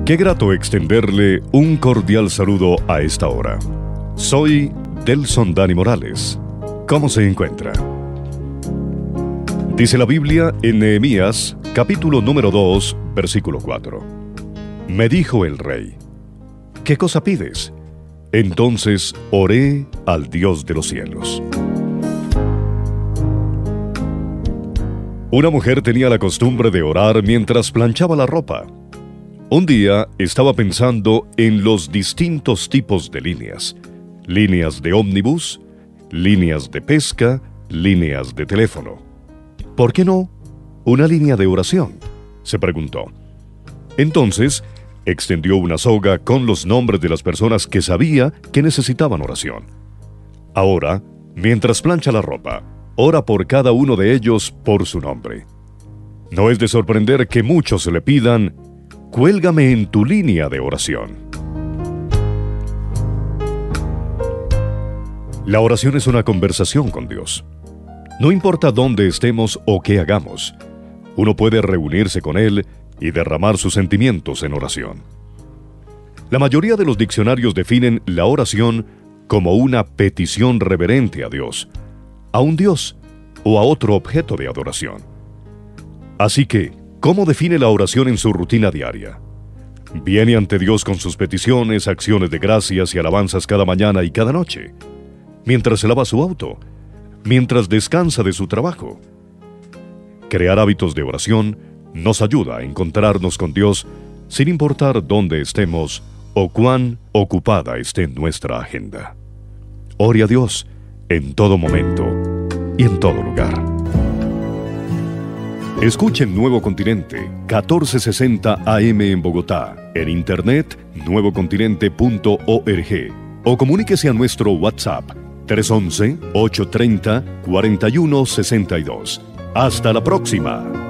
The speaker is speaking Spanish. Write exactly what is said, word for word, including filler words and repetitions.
Qué grato extenderle un cordial saludo a esta hora. Soy Delson Dani Morales. ¿Cómo se encuentra? Dice la Biblia en Nehemías, capítulo número dos, versículo cuatro. Me dijo el rey: ¿qué cosa pides? Entonces oré al Dios de los cielos. Una mujer tenía la costumbre de orar mientras planchaba la ropa. Un día estaba pensando en los distintos tipos de líneas. Líneas de ómnibus, líneas de pesca, líneas de teléfono. ¿Por qué no una línea de oración?, se preguntó. Entonces, extendió una soga con los nombres de las personas que sabía que necesitaban oración. Ahora, mientras plancha la ropa, ora por cada uno de ellos por su nombre. No es de sorprender que muchos le pidan: cuélgame en tu línea de oración. La oración es una conversación con Dios. No importa dónde estemos o qué hagamos, uno puede reunirse con Él y derramar sus sentimientos en oración. La mayoría de los diccionarios definen la oración como una petición reverente a Dios, a un Dios o a otro objeto de adoración. Así que, ¿cómo define la oración en su rutina diaria? ¿Viene ante Dios con sus peticiones, acciones de gracias y alabanzas cada mañana y cada noche? ¿Mientras se lava su auto? ¿Mientras descansa de su trabajo? Crear hábitos de oración nos ayuda a encontrarnos con Dios sin importar dónde estemos o cuán ocupada esté nuestra agenda. Ore a Dios en todo momento y en todo lugar. Escuchen Nuevo Continente, catorce sesenta A M en Bogotá, en internet nuevo continente punto org, o comuníquese a nuestro WhatsApp tres once, ocho treinta, cuarenta y uno sesenta y dos. Hasta la próxima.